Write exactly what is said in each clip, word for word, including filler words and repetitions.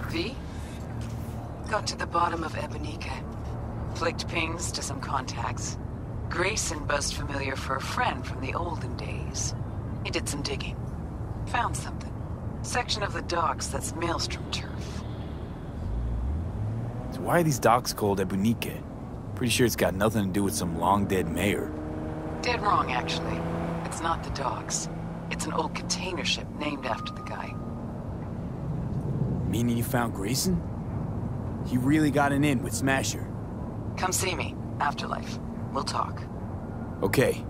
V? Got to the bottom of Ebonica. Flicked pings to some contacts. Grayson buzzed familiar for a friend from the olden days. He did some digging. Found something. Section of the docks that's Maelstrom turf. So why are these docks called Ebonica? Pretty sure it's got nothing to do with some long-dead mayor. Dead wrong, actually. It's not the docks. It's an old container ship named after the guy. Meaning you found Grayson? He really got an in with Smasher. Come see me. Afterlife. We'll talk. Okay.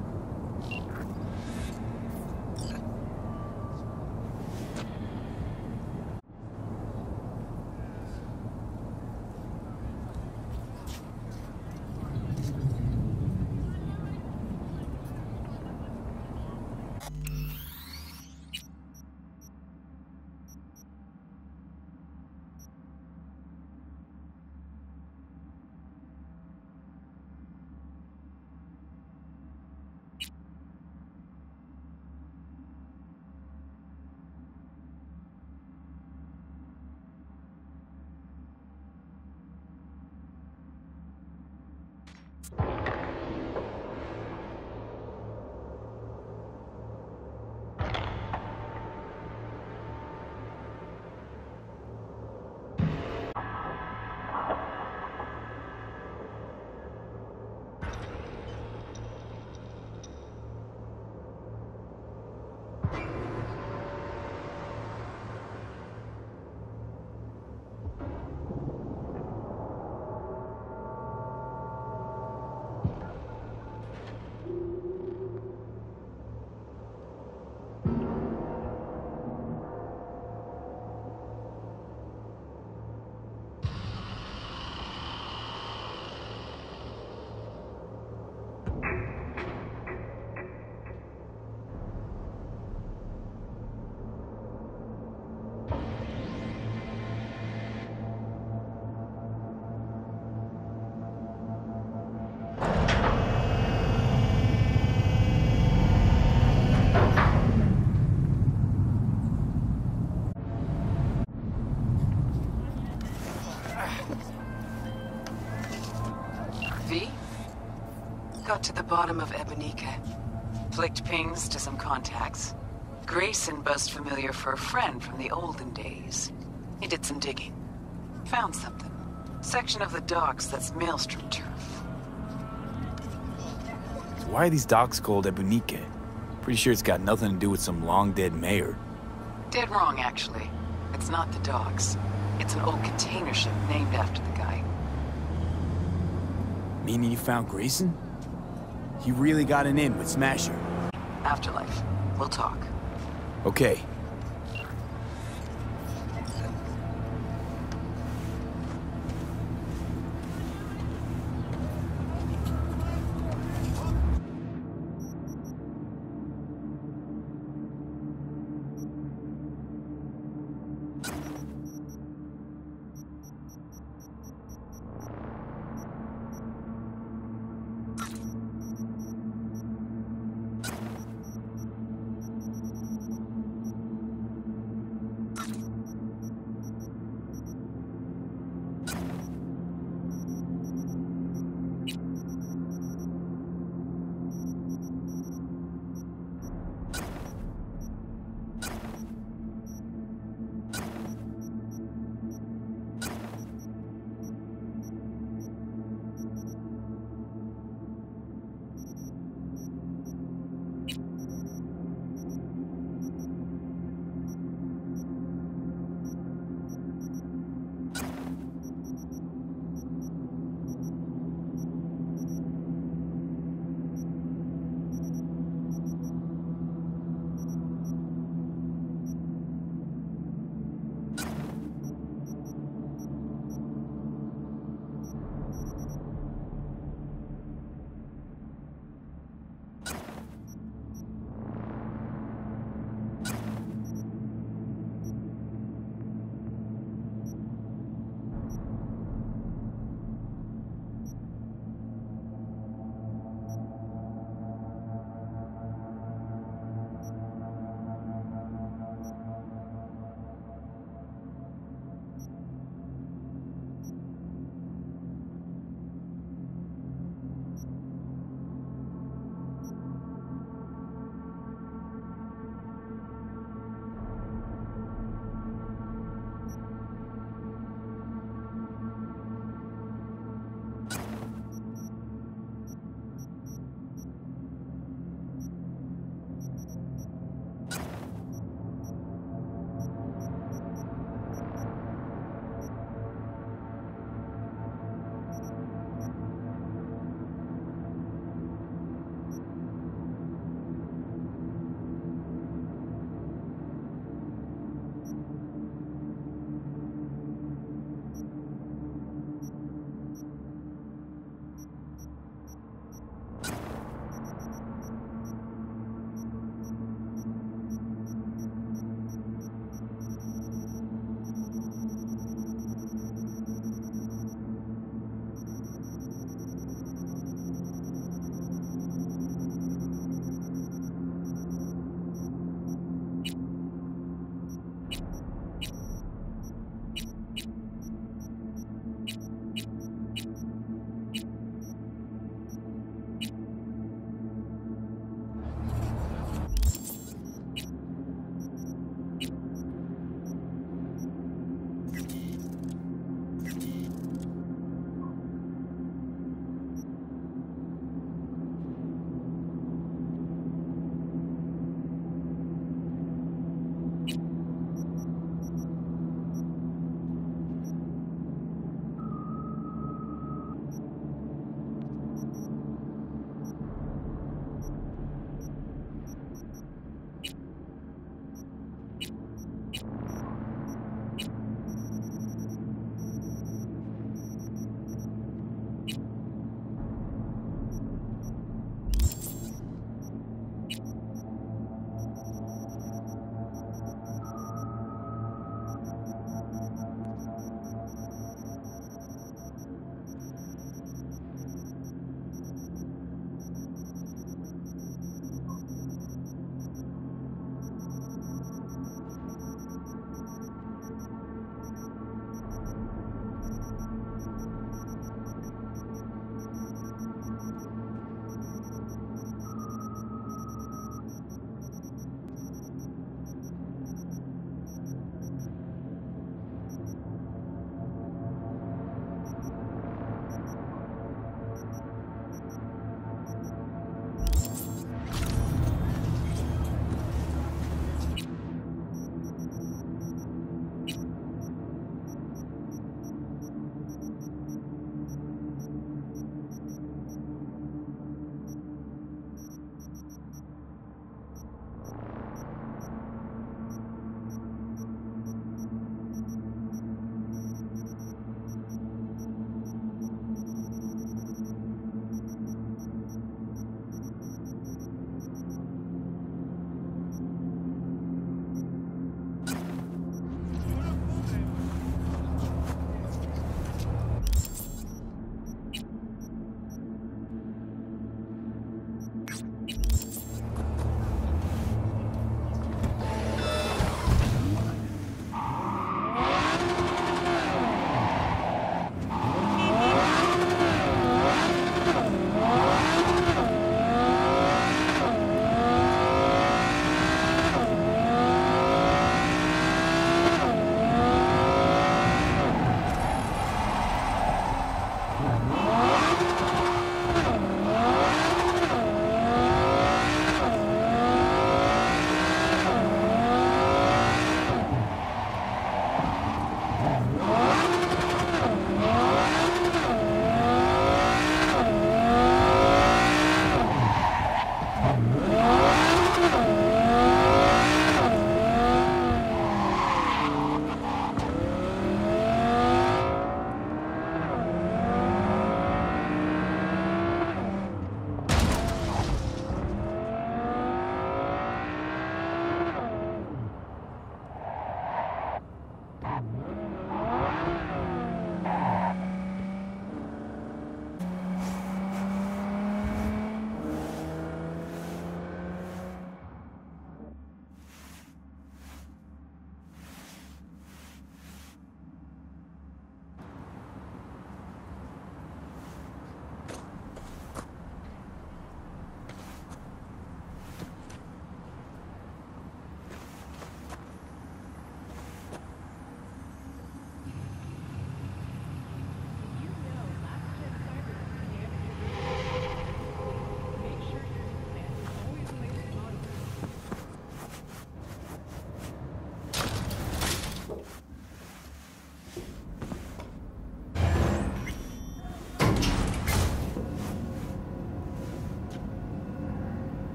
V? Got to the bottom of Ebonica. Flicked pings to some contacts. Grayson buzzed familiar for a friend from the olden days. He did some digging. Found something. Section of the docks that's Maelstrom turf. So why are these docks called Ebonica? Pretty sure it's got nothing to do with some long-dead mayor. Dead wrong, actually. It's not the docks. It's an old container ship named after the guy. Meaning you found Grayson? He really got an in with Smasher. Afterlife. We'll talk. Okay.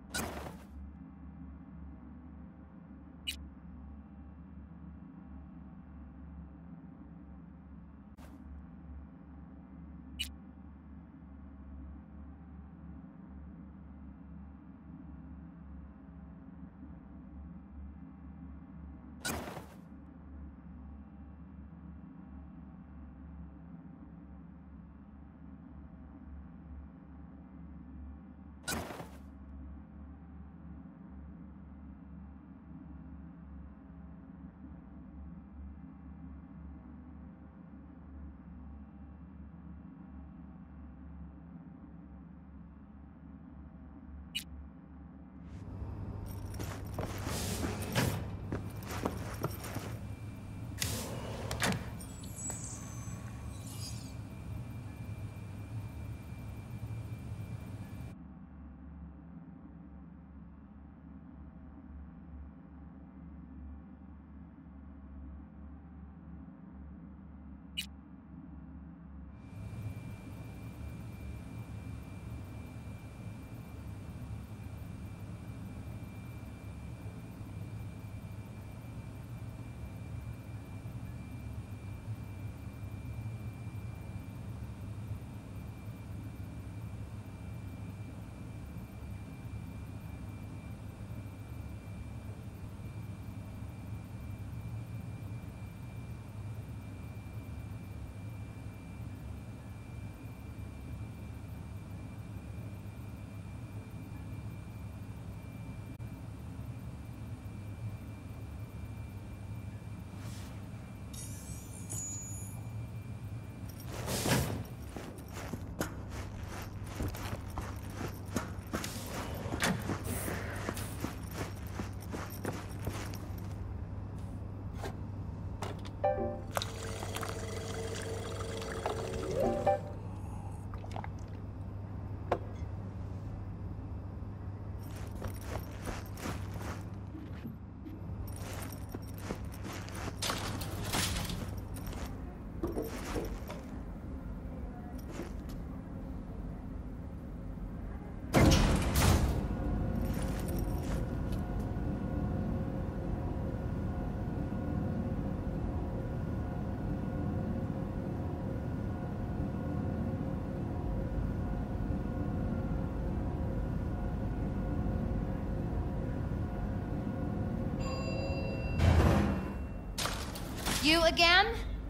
You again?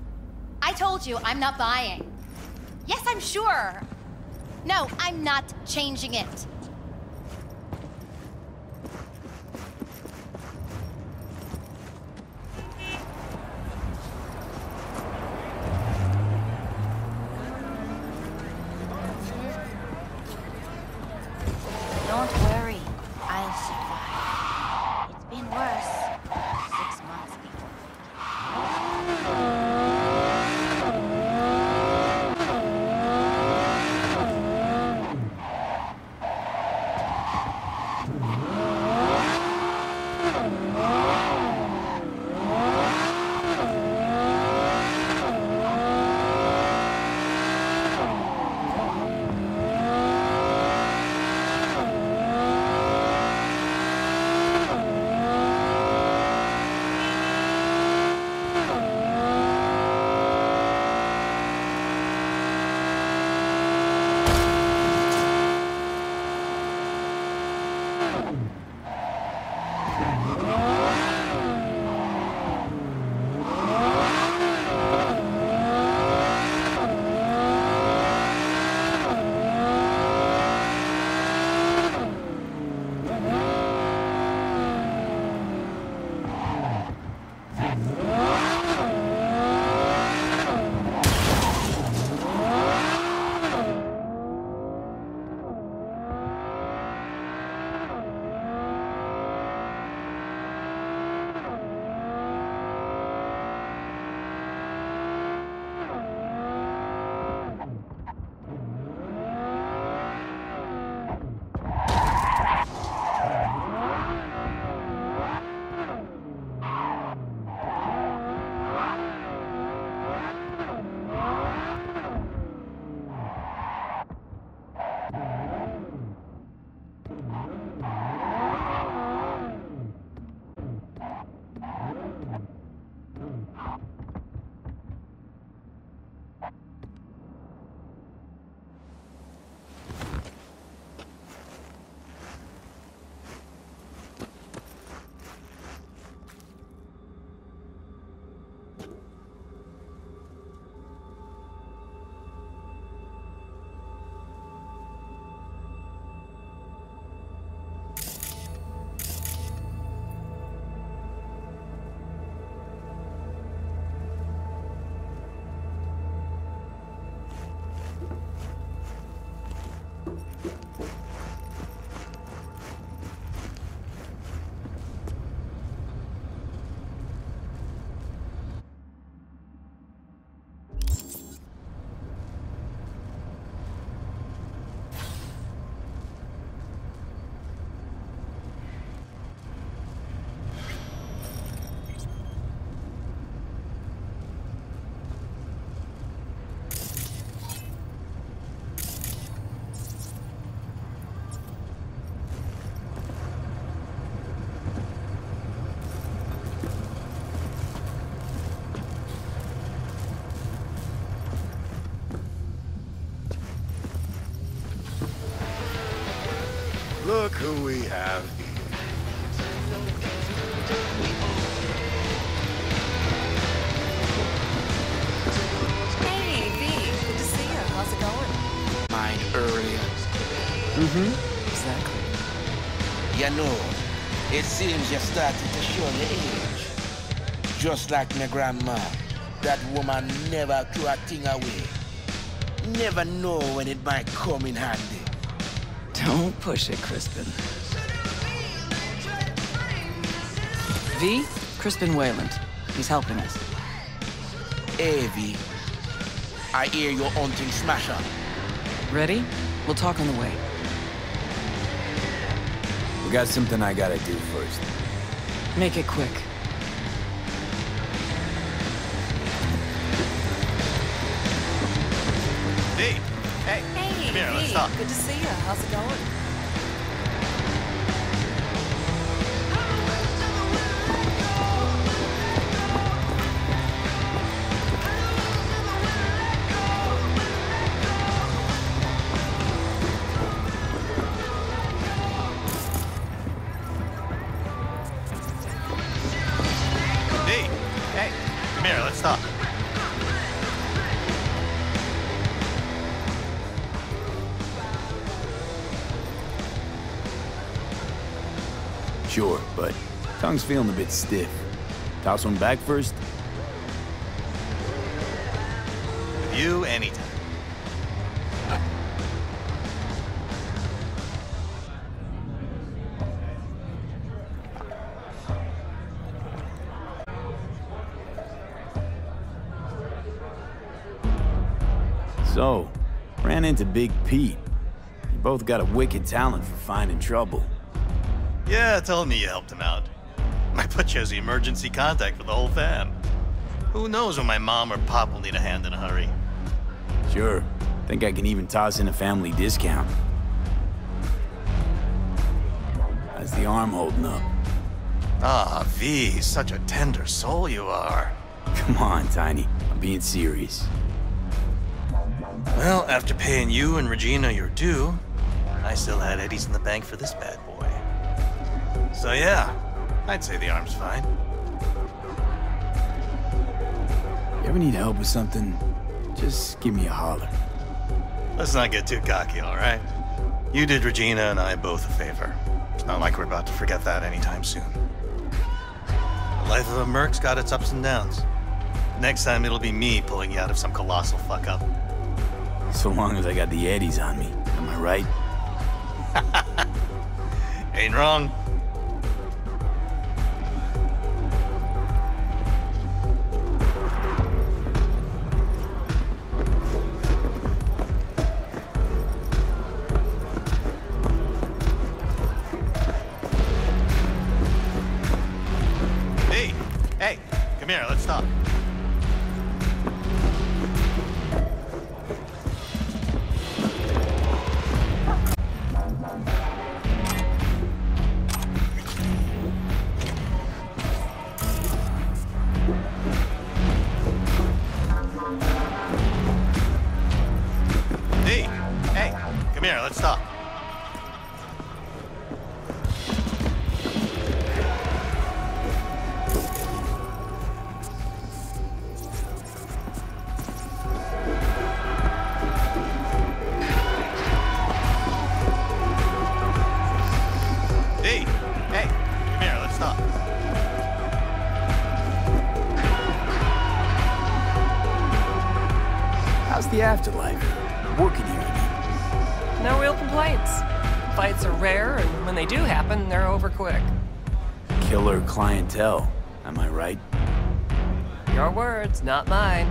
I told you, I'm not buying. Yes, I'm sure. No, I'm not changing it. Don't worry, I'll survive. It's been worse. Six months before. Look who we have here. Hey, V. Good to see you. How's it going? Mine earlier. Mm-hmm. Exactly. You know, it seems you started to show your age. Just like my grandma. That woman never threw a thing away. Never know when it might come in handy. Don't push it, Crispin. V, Crispin Wayland. He's helping us. Hey, V. I hear you're hunting Smasher. Ready? We'll talk on the way. We got something I gotta do first. Make it quick. V, hey, Hey, come here, V. let's talk. Good to see you. How's it going? V, hey, come here, let's talk. Sure, but tongue's feeling a bit stiff. Toss one back first? With you, anytime. So, ran into Big Pete. You both got a wicked talent for finding trouble. Yeah, tell me you helped him out. I put you as the emergency contact for the whole fam. Who knows when my mom or pop will need a hand in a hurry. Sure. Think I can even toss in a family discount. How's the arm holding up? Ah, V, such a tender soul you are. Come on, Tiny. I'm being serious. Well, after paying you and Regina your due, I still had Eddie's in the bank for this bad boy. So yeah, I'd say the arm's fine. You ever need help with something? Just give me a holler. Let's not get too cocky, all right? You did Regina and I both a favor. It's not like we're about to forget that anytime soon. The life of a merc's got its ups and downs. Next time it'll be me pulling you out of some colossal fuck-up. So long as I got the Eddies on me, am I right? Ain't wrong. Hey, hey, come here, let's talk. Hey, hey, come here, let's talk. Hey, hey, come here, let's talk. How's the afterlife? Working here, I mean. No real complaints. fights. Fights are rare, and when they do happen, they're over quick. Killer clientele, am I right? Your words, not mine.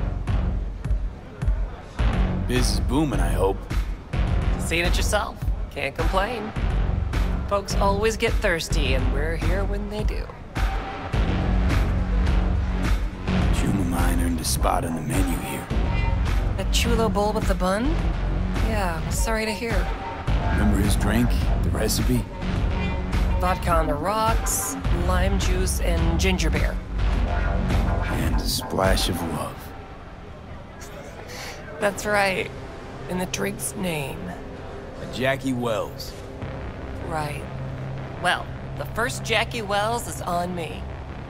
Biz is booming, I hope. Seen it yourself. Can't complain. Folks always get thirsty, and we're here when they do. Chuma mine earned a spot on the menu here. That chulo bowl with the bun? Yeah, sorry to hear. Remember his drink? The recipe? Vodka on the rocks, lime juice, and ginger beer. And a splash of love. That's right. In the drink's name. A Jackie Wells. Right. Well, the first Jackie Wells is on me.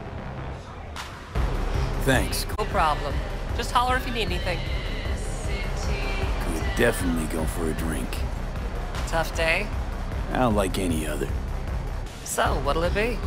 Thanks. No problem. Just holler if you need anything. Could definitely go for a drink. Tough day? Not like any other. So, what'll it be?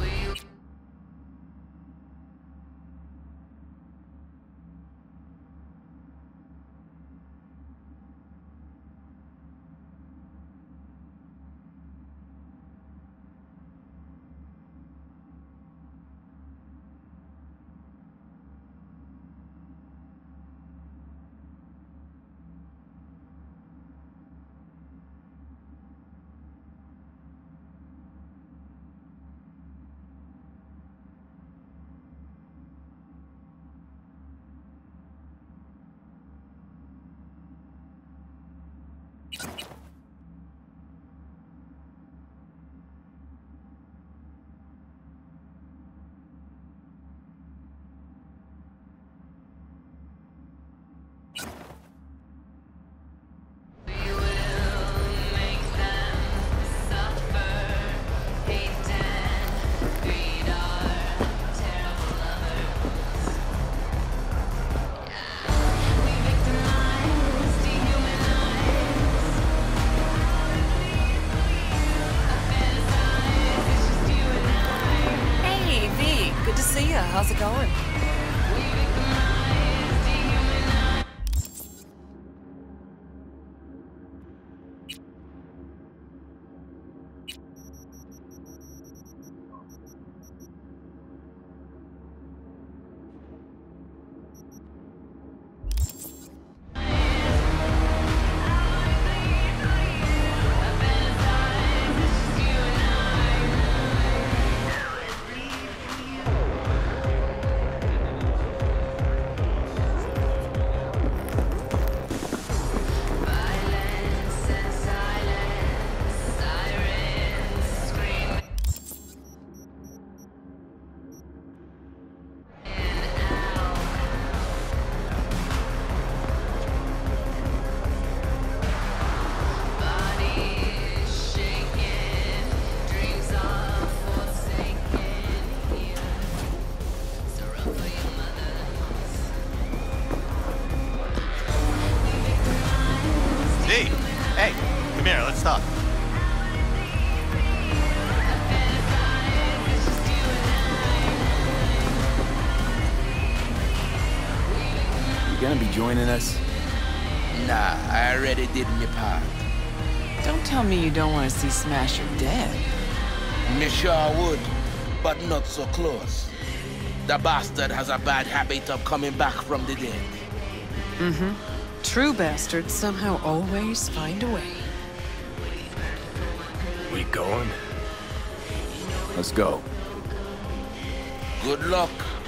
How's it going? Hey, come here, let's talk. You gonna be joining us? Nah, I already did my part. Don't tell me you don't want to see Smasher dead. Me sure would, but not so close. The bastard has a bad habit of coming back from the dead. Mm-hmm. True bastards somehow always find a way. We going? Let's go. Good luck.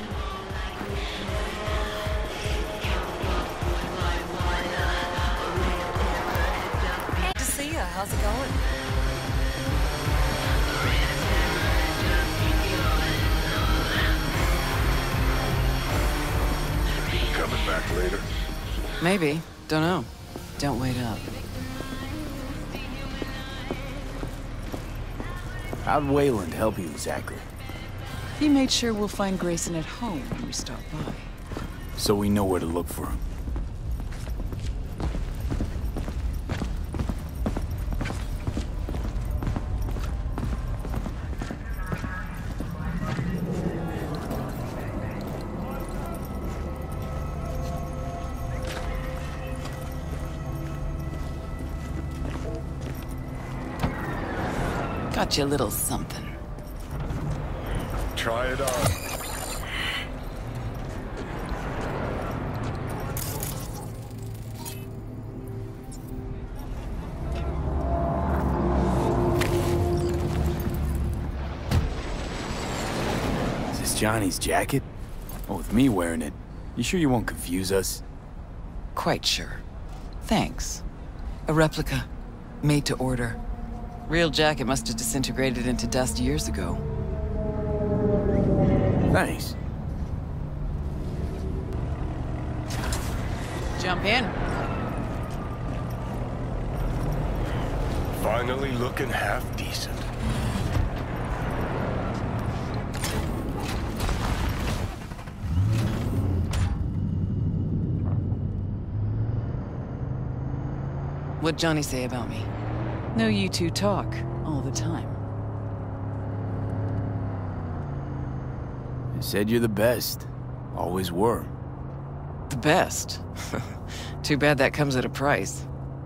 Good to see ya. How's it going? Coming back later? Maybe. Don't know. Don't wait up. How'd Wayland help you exactly? He made sure we'll find Grayson at home when we stop by. So we know where to look for him. Got you a little something. Try it on. Is this Johnny's jacket? Oh, with me wearing it, you sure you won't confuse us? Quite sure. Thanks. A replica. Made to order. Real jacket must have disintegrated into dust years ago. Thanks. Jump in. Finally looking half decent. What'd Johnny say about me? No, you two talk all the time. I said you're the best. Always were. The best? Too bad that comes at a price.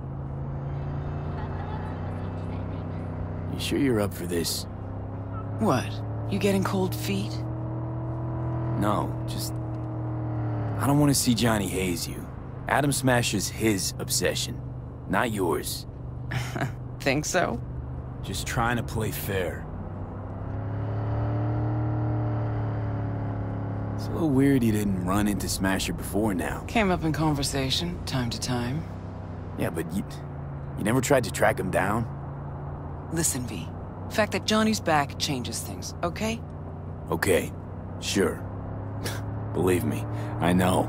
You sure you're up for this? What? You getting cold feet? No, just... I don't want to see Johnny haze you. Atom Smasher's his obsession, not yours. Think so? Just trying to play fair. It's a little weird you didn't run into Smasher before now. Came up in conversation, time to time. Yeah, but you... you never tried to track him down? Listen, V. The fact that Johnny's back changes things, okay? Okay, sure. Believe me, I know.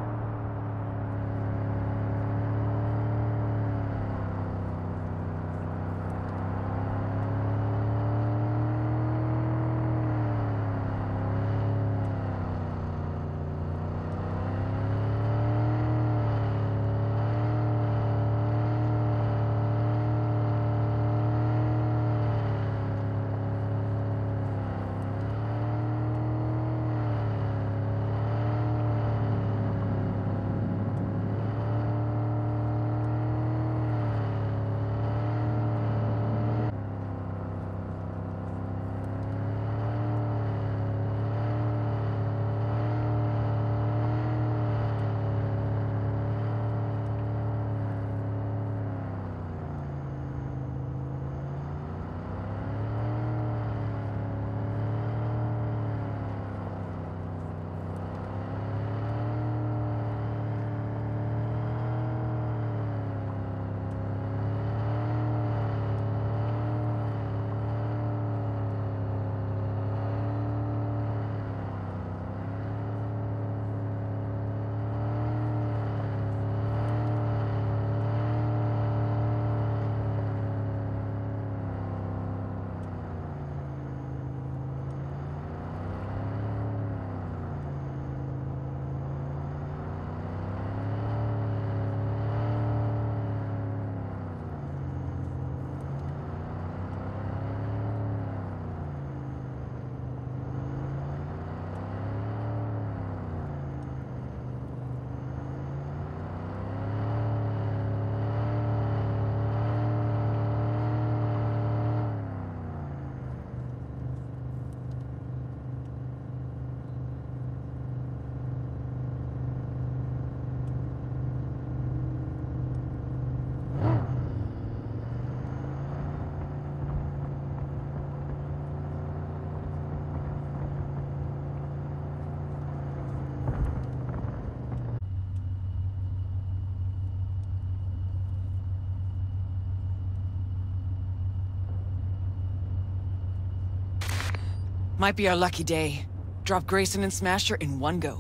Might be our lucky day. Drop Grayson and Smasher in one go.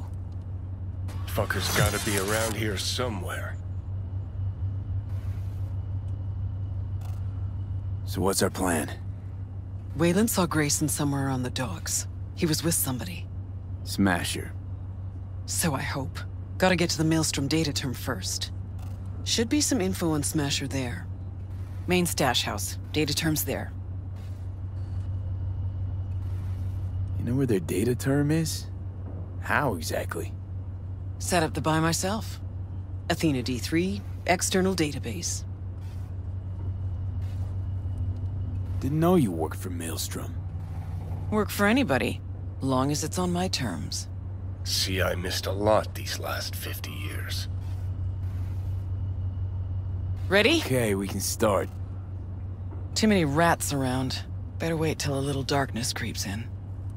Fucker's gotta be around here somewhere. So what's our plan? Wayland saw Grayson somewhere on the docks. He was with somebody. Smasher. So I hope. Gotta get to the Maelstrom data term first. Should be some info on Smasher there. Main stash house. Data term's there. You know where their data term is? How exactly? Set up the buy myself. Athena D three, external database. Didn't know you worked for Maelstrom. Work for anybody, long as it's on my terms. See, I missed a lot these last fifty years. Ready? Okay, we can start. Too many rats around. Better wait till a little darkness creeps in.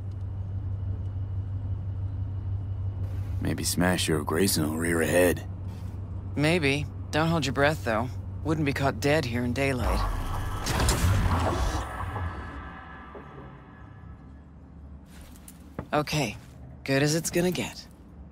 Maybe Smasher or Grayson will rear ahead. Maybe. Don't hold your breath, though. Wouldn't be caught dead here in daylight. Okay. Good as it's gonna get.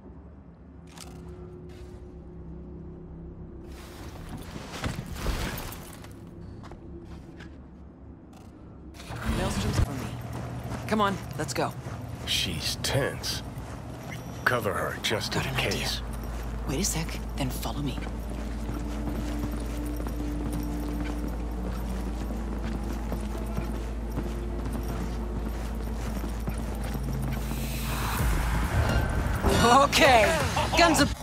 Maelstrom's for me. Come on, let's go. She's tense. Cover her just Got in an idea. case. Wait a sec, then follow me. Okay, guns up.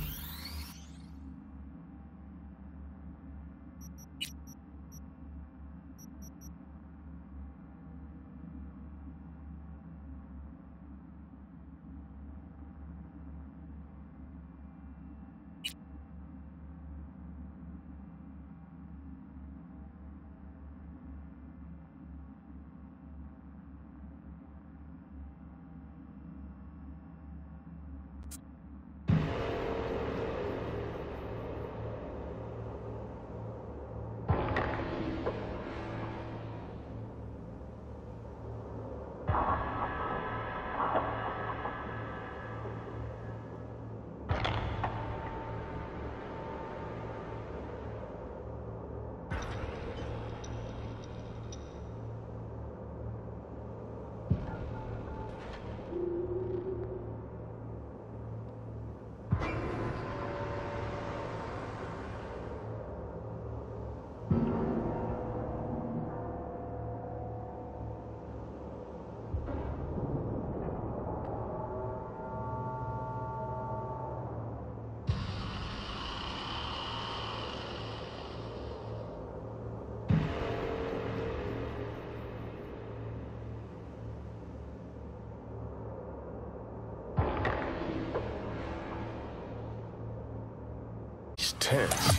Tense.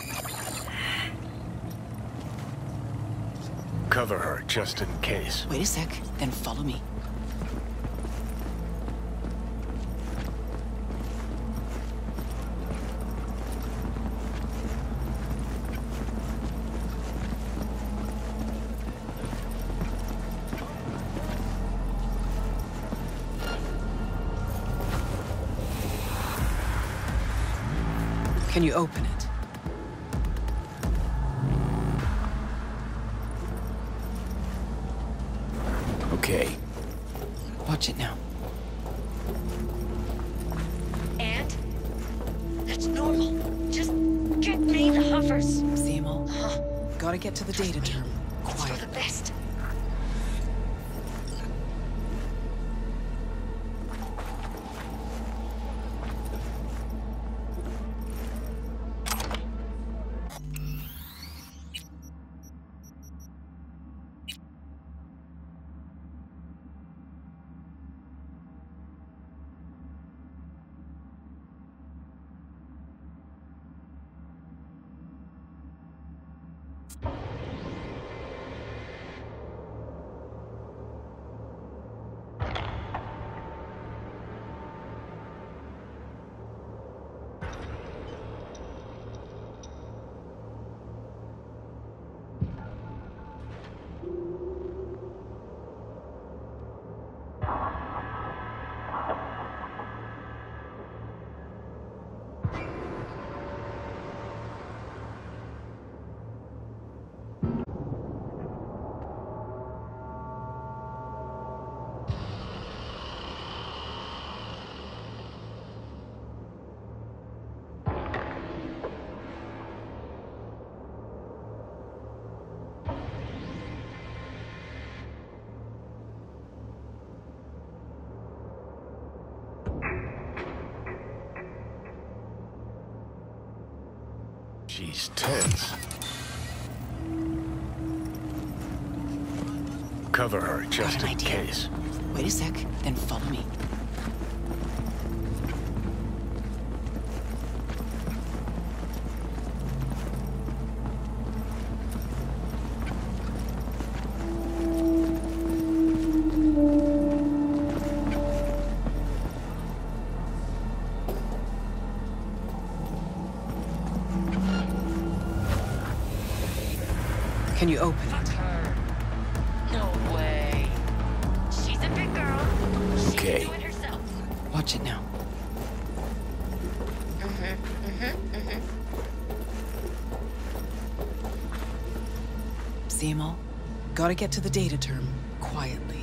Cover her just in case. Wait a sec, then follow me. Can you open it? Okay. Watch it now. And? That's normal. Just get me the hovers. See 'em all? Huh? Gotta get to the data term. It's for Quiet. the best. She's tense. cover her, just Got an in idea. case. Wait a sec, then follow me. Can you open Fuck it? her. No way. She's a big girl. She Okay. can do it herself. Watch it now. See 'em all? Gotta get to the data term quietly.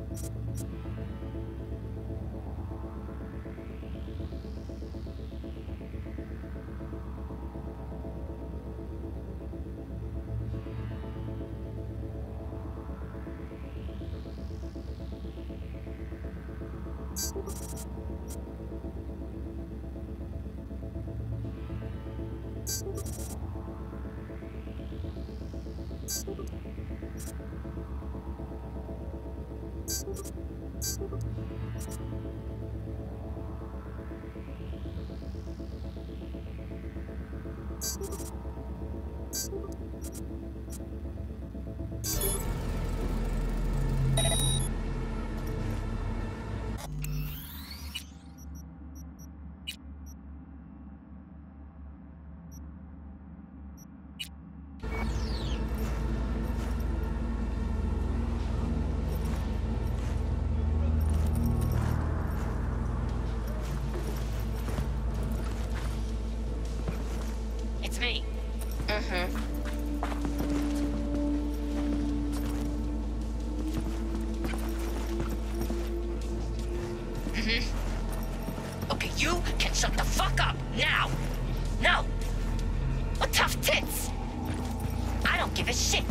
It's me. Mm-hmm. Mm-hmm. Okay, you can shut the fuck up now. No. A tough tits. I don't give a shit.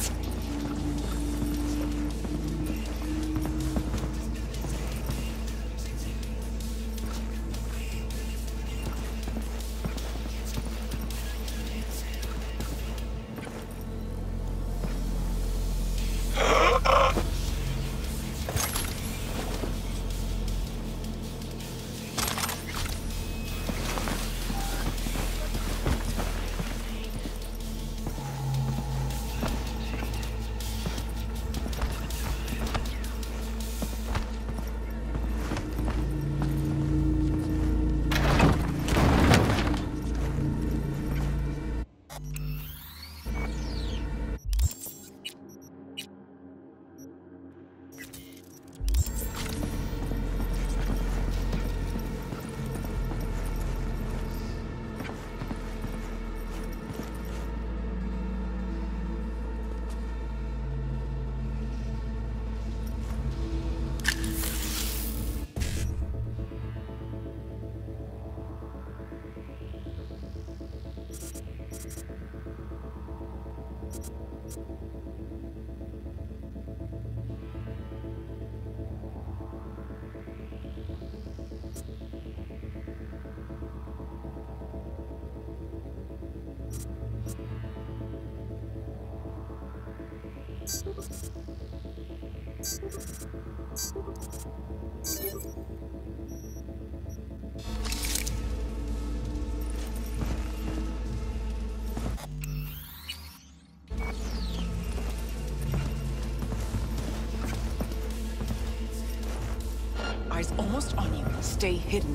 Eyes almost on you. Stay hidden.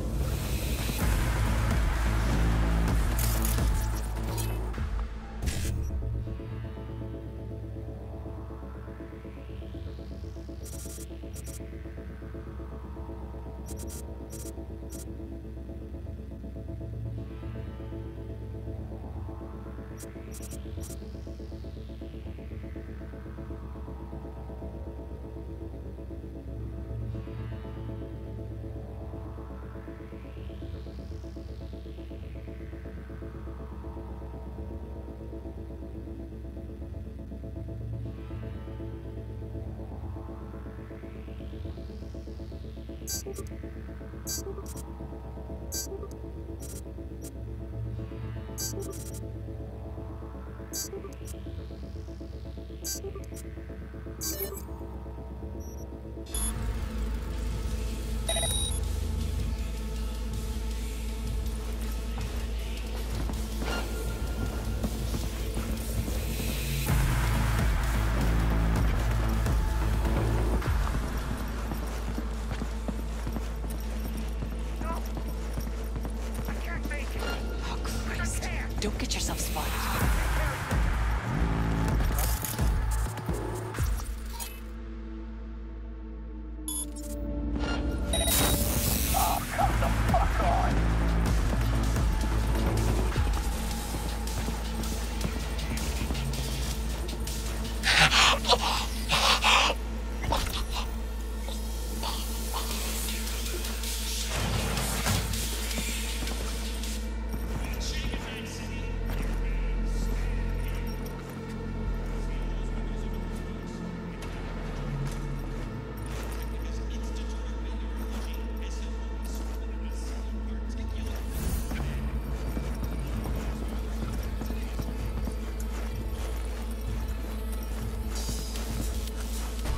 Don't get yourself spotted.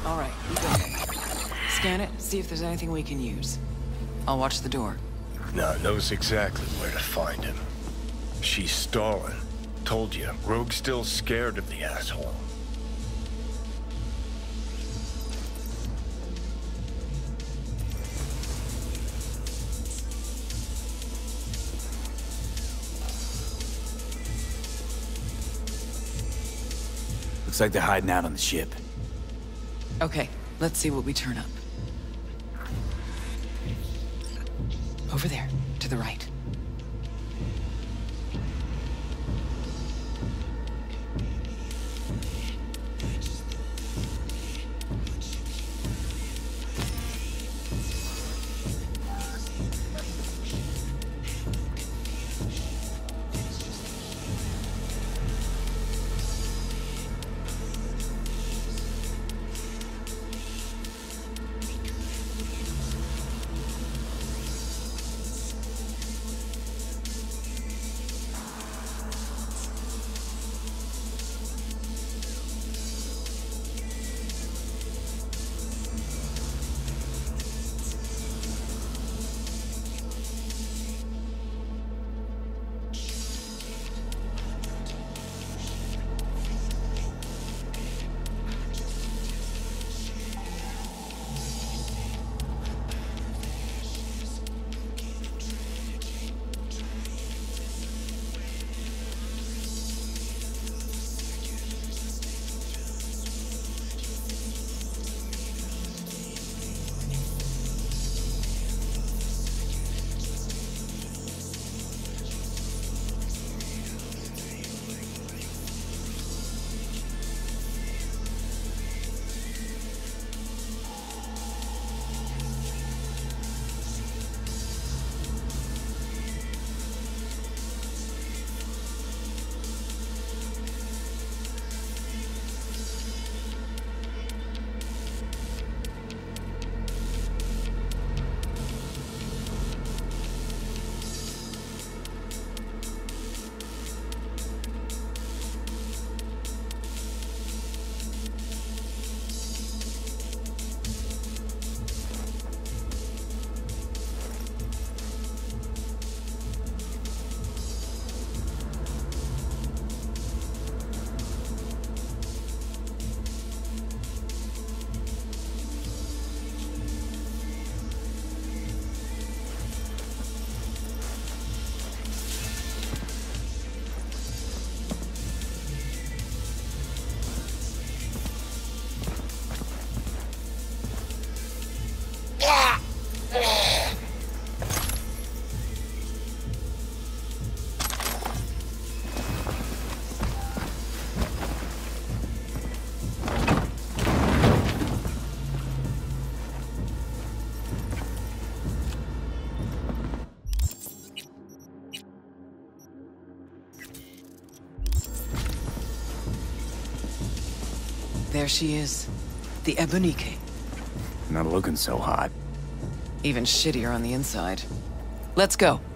All right, you go ahead. Scan it, see if there's anything we can use. I'll watch the door. Now knows exactly where to find him. She's stalling. Told you, Rogue's still scared of the asshole. Looks like they're hiding out on the ship. Okay, let's see what we turn up. Over there, to the right. There she is. The Ebonike. Not looking so hot. Even shittier on the inside. Let's go.